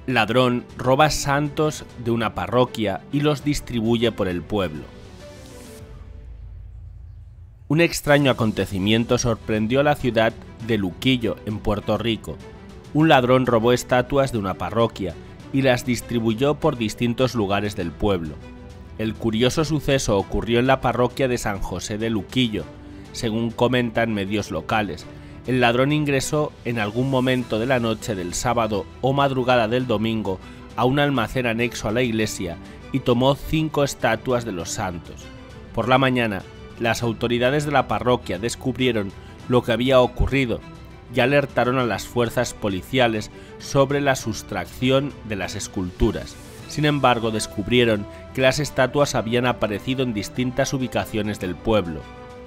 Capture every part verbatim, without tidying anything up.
Ladrón roba santos de una parroquia y los distribuye por el pueblo. Un extraño acontecimiento sorprendió a la ciudad de Luquillo, en Puerto Rico. Un ladrón robó estatuas de una parroquia y las distribuyó por distintos lugares del pueblo. El curioso suceso ocurrió en la parroquia de San José de Luquillo. Según comentan medios locales, el ladrón ingresó en algún momento de la noche del sábado o madrugada del domingo a un almacén anexo a la iglesia y tomó cinco estatuas de los santos. Por la mañana, las autoridades de la parroquia descubrieron lo que había ocurrido y alertaron a las fuerzas policiales sobre la sustracción de las esculturas. Sin embargo, descubrieron que las estatuas habían aparecido en distintas ubicaciones del pueblo.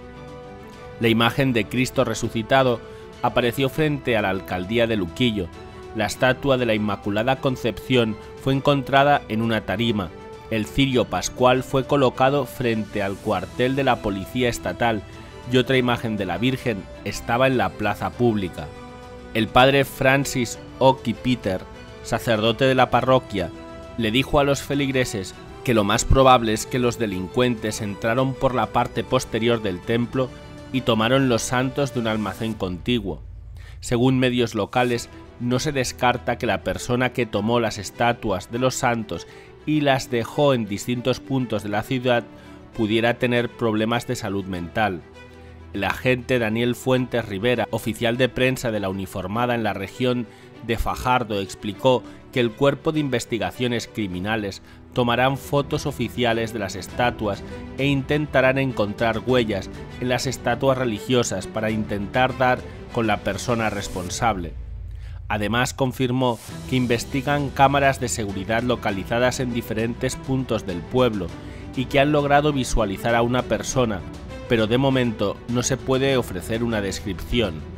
La imagen de Cristo resucitado apareció frente a la alcaldía de Luquillo. La estatua de la Inmaculada Concepción fue encontrada en una tarima. El cirio pascual fue colocado frente al cuartel de la Policía Estatal y otra imagen de la Virgen estaba en la plaza pública. El padre Francis Oki Peter, sacerdote de la parroquia, le dijo a los feligreses que lo más probable es que los delincuentes entraron por la parte posterior del templo y tomaron los santos de un almacén contiguo. Según medios locales, no se descarta que la persona que tomó las estatuas de los santos y las dejó en distintos puntos de la ciudad pudiera tener problemas de salud mental. El agente Daniel Fuentes Rivera, oficial de prensa de la uniformada en la región de Fajardo, explicó que el Cuerpo de Investigaciones Criminales tomarán fotos oficiales de las estatuas e intentarán encontrar huellas en las estatuas religiosas para intentar dar con la persona responsable. Además, confirmó que investigan cámaras de seguridad localizadas en diferentes puntos del pueblo y que han logrado visualizar a una persona, pero de momento no se puede ofrecer una descripción.